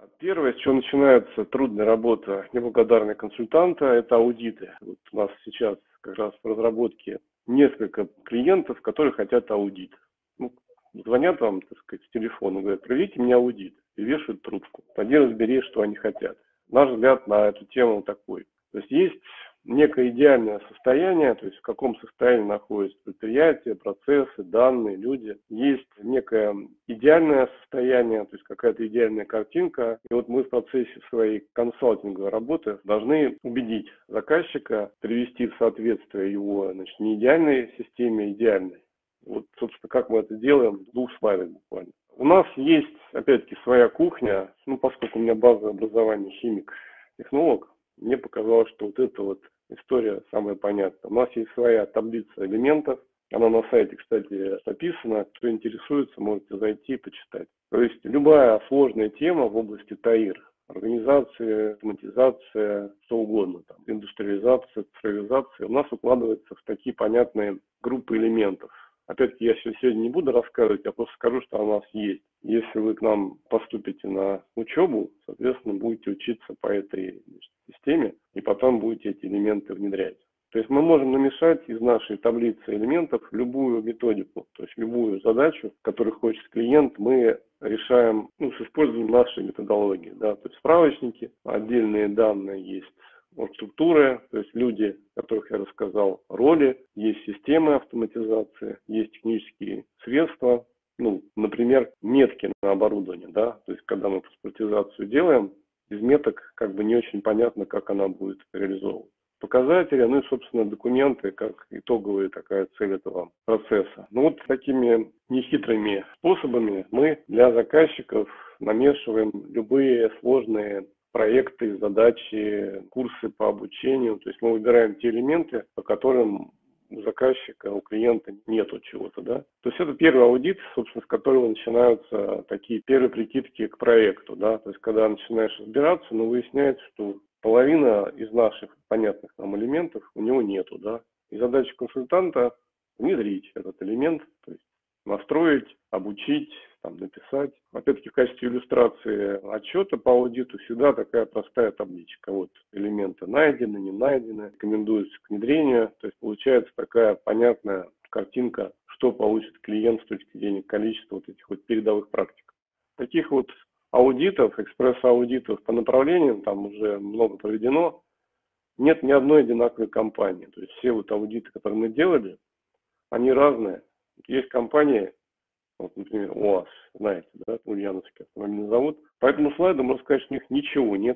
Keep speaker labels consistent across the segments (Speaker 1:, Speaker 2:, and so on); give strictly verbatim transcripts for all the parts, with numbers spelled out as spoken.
Speaker 1: Первое, с чего начинается трудная работа неблагодарного консультанта, это аудиты. Вот у нас сейчас как раз в разработке несколько клиентов, которые хотят аудит. Ну, звонят вам, так сказать, с телефона, говорят: проведите мне аудит, и вешают трубку. Пойди разбери, что они хотят. Наш взгляд на эту тему такой. То есть есть некое идеальное состояние, то есть в каком состоянии находятся предприятия, процессы, данные, люди. Есть некое идеальное состояние, то есть какая-то идеальная картинка. И вот мы в процессе своей консалтинговой работы должны убедить заказчика, привести в соответствие его, значит, не идеальной системе, а идеальной. Вот, собственно, как мы это делаем, в двух слайдах буквально. У нас есть, опять-таки, своя кухня. Ну, поскольку у меня базовое образование химик-технолог, мне показалось, что вот эта вот история самая понятная. У нас есть своя таблица элементов. Она на сайте, кстати, написана. Кто интересуется, можете зайти и почитать. То есть любая сложная тема в области ТАИР, организация, автоматизация, что угодно, там, индустриализация, цифровизация, у нас укладывается в такие понятные группы элементов. Опять-таки, я сегодня не буду рассказывать, я просто скажу, что у нас есть. Если вы к нам поступите на учебу, соответственно, будете учиться по этой, значит, системе, и потом будете эти элементы внедрять. То есть мы можем намешать из нашей таблицы элементов любую методику, то есть любую задачу, которую хочет клиент, мы решаем, ну, с использованием нашей методологии. Да? То есть справочники, отдельные данные есть. Вот структуры, то есть люди, о которых я рассказал, роли, есть системы автоматизации, есть технические средства, ну, например, метки на оборудование, да, то есть когда мы паспортизацию делаем, без меток как бы не очень понятно, как она будет реализована. Показатели, ну и, собственно, документы, как итоговая такая цель этого процесса. Ну вот такими нехитрыми способами мы для заказчиков намешиваем любые сложные проекты, задачи, курсы по обучению. То есть мы выбираем те элементы, по которым у заказчика, у клиента нету чего-то, да. То есть это первый аудит, собственно, с которого начинаются такие первые прикидки к проекту, да. То есть когда начинаешь разбираться, но выясняется, что половина из наших понятных нам элементов у него нету, да. И задача консультанта внедрить этот элемент, то есть настроить, обучить, там, написать. Опять-таки в качестве иллюстрации отчета по аудиту всегда такая простая табличка. Вот элементы найдены, не найдены, рекомендуются к внедрению. То есть получается такая понятная картинка, что получит клиент с точки зрения количества вот этих вот передовых практик. Таких вот аудитов, экспресс-аудитов по направлениям, там уже много проведено, нет ни одной одинаковой компании. То есть все вот аудиты, которые мы делали, они разные. Есть компании, вот, например, УАЗ, знаете, да, Ульяновский автомобильный завод. По этому слайду можно сказать, что у них ничего нет,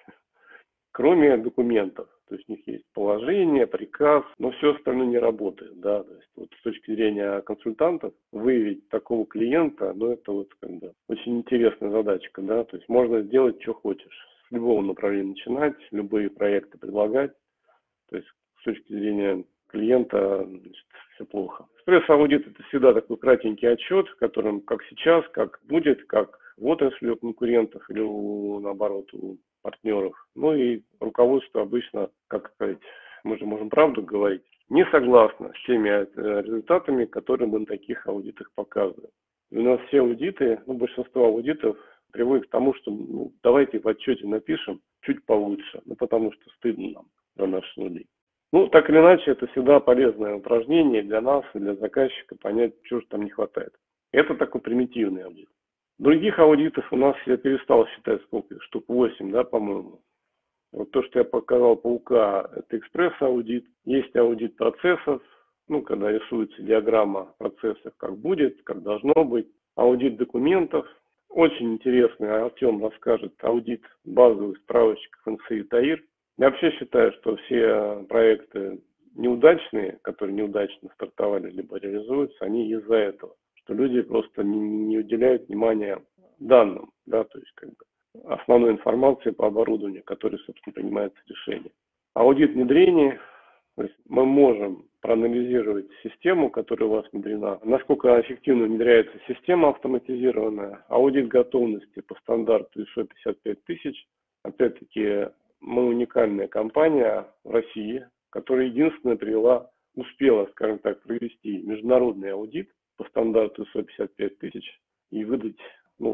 Speaker 1: кроме документов. То есть у них есть положение, приказ, но все остальное не работает, да. То есть вот с точки зрения консультантов выявить такого клиента, ну это вот как бы очень интересная задачка, да. То есть можно сделать, что хочешь, с любого направления начинать, любые проекты предлагать. То есть с точки зрения клиента, значит, все плохо. Экспресс-аудит — это всегда такой кратенький отчет, в котором как сейчас, как будет, как в отрасли у конкурентов или у, наоборот, у партнеров. Ну и руководство обычно, как сказать, мы же можем правду говорить, не согласно с теми результатами, которые мы на таких аудитах показываем. И у нас все аудиты, ну, большинство аудитов приводит к тому, что ну, давайте в отчете напишем чуть получше, ну потому что стыдно нам за наши нули. Ну, так или иначе, это всегда полезное упражнение для нас и для заказчика понять, чего же там не хватает. Это такой примитивный аудит. Других аудитов у нас, я перестал считать, сколько, штук восемь, да, по-моему. Вот то, что я показал по УК, это экспресс-аудит. Есть аудит процессов, ну, когда рисуется диаграмма процессов, как будет, как должно быть. Аудит документов. Очень интересный, Артем расскажет, аудит базовых справочек эф эн си и ТАИР. Я вообще считаю, что все проекты неудачные, которые неудачно стартовали либо реализуются, они из-за этого, что люди просто не, не уделяют внимания данным, да, то есть как бы основной информации по оборудованию, которой, собственно, принимается решение. Аудит внедрения, то есть мы можем проанализировать систему, которая у вас внедрена, насколько эффективно внедряется система автоматизированная, аудит готовности по стандарту ай эс о пятьдесят пять тысяч, опять-таки, мы уникальная компания в России, которая единственная привела, успела, скажем так, провести международный аудит по стандарту ай эс о пятьдесят пять тысяч и выдать, ну,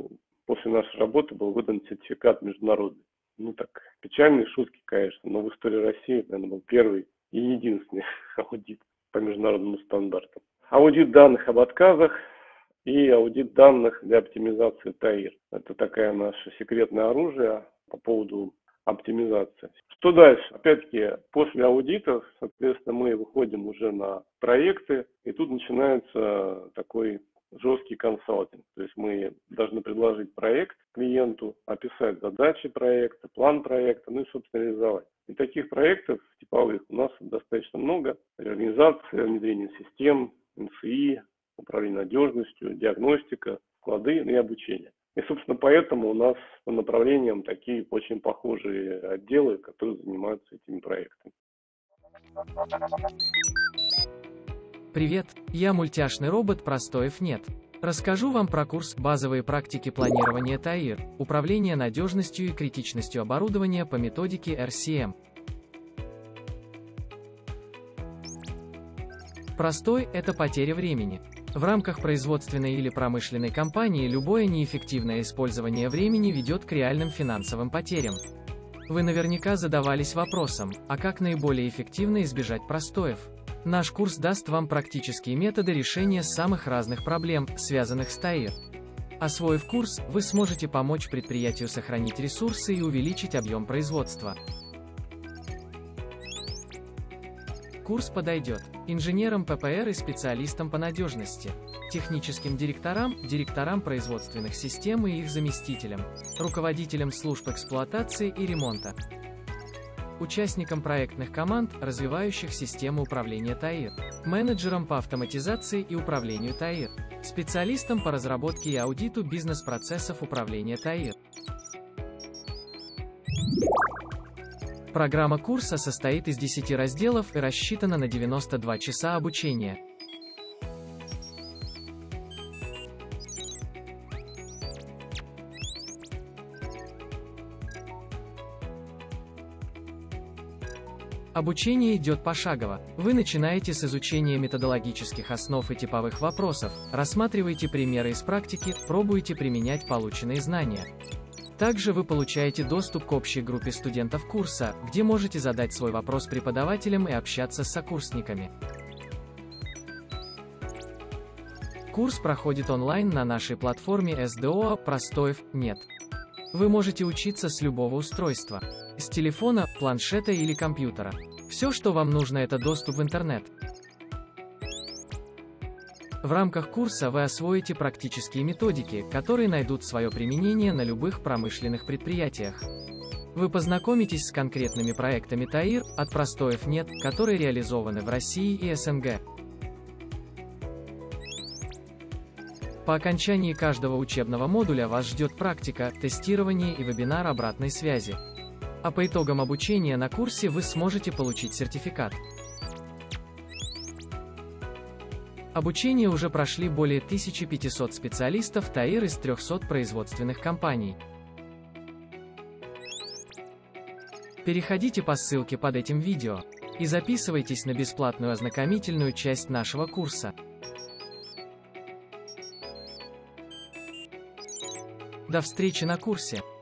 Speaker 1: после нашей работы был выдан сертификат международный. Ну так, печальные шутки, конечно, но в истории России, наверное, был первый и единственный аудит по международным стандартам. Аудит данных об отказах и аудит данных для оптимизации ТАИР. Это такое наше секретное оружие по поводу оптимизации. Что дальше? Опять-таки, после аудитов, соответственно, мы выходим уже на проекты, и тут начинается такой жесткий консалтинг. То есть мы должны предложить проект клиенту, описать задачи проекта, план проекта, ну и, собственно, реализовать. И таких проектов типовых у нас достаточно много. Реорганизация, внедрение систем, эн эс и, управление надежностью, диагностика, склады и обучение. И, собственно, поэтому у нас по направлениям такие очень похожие отделы, которые занимаются этими проектами.
Speaker 2: Привет, я мультяшный робот Простоев нет. Расскажу вам про курс «Базовые практики планирования ТАИР. Управление надежностью и критичностью оборудования по методике эр си эм». Простой – это потеря времени. В рамках производственной или промышленной компании любое неэффективное использование времени ведет к реальным финансовым потерям. Вы наверняка задавались вопросом, а как наиболее эффективно избежать простоев? Наш курс даст вам практические методы решения самых разных проблем, связанных с ТАИР. Освоив курс, вы сможете помочь предприятию сохранить ресурсы и увеличить объем производства. Курс подойдет инженерам пэ пэ эр и специалистам по надежности, техническим директорам, директорам производственных систем и их заместителям, руководителям служб эксплуатации и ремонта, участникам проектных команд, развивающих систему управления ТАИР, менеджерам по автоматизации и управлению ТАИР, специалистам по разработке и аудиту бизнес-процессов управления ТАИР. Программа курса состоит из десяти разделов и рассчитана на девяносто два часа обучения. Обучение идет пошагово. Вы начинаете с изучения методологических основ и типовых вопросов, рассматриваете примеры из практики, пробуете применять полученные знания. Также вы получаете доступ к общей группе студентов курса, где можете задать свой вопрос преподавателям и общаться с сокурсниками. Курс проходит онлайн на нашей платформе эс дэ о «Простоев нет». Вы можете учиться с любого устройства. С телефона, планшета или компьютера. Все, что вам нужно, это доступ в интернет. В рамках курса вы освоите практические методики, которые найдут свое применение на любых промышленных предприятиях. Вы познакомитесь с конкретными проектами ТАИР, от Простоев нет, которые реализованы в России и эс эн гэ. По окончании каждого учебного модуля вас ждет практика, тестирование и вебинар обратной связи. А по итогам обучения на курсе вы сможете получить сертификат. Обучение уже прошли более тысячи пятисот специалистов ТАИР из трёхсот производственных компаний. Переходите по ссылке под этим видео и записывайтесь на бесплатную ознакомительную часть нашего курса. До встречи на курсе!